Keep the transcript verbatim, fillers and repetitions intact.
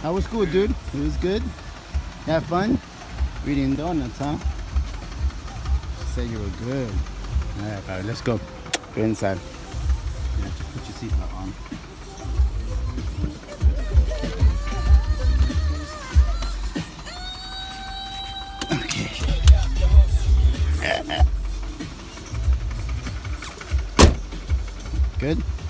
That was cool, dude. It was good. You had fun? Reading donuts, huh? Said you were good. All right, all right, let's go. Go inside. Yeah, just put your seatbelt on. Okay. Good?